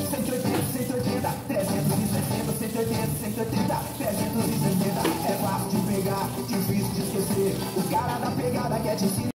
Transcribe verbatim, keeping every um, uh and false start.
cento e oitenta, cento e oitenta, trezentos e sessenta, cento e oitenta, cento e oitenta, trezentos e sessenta. É fácil de pegar, difícil de esquecer. O cara da pegada quer te ensinar.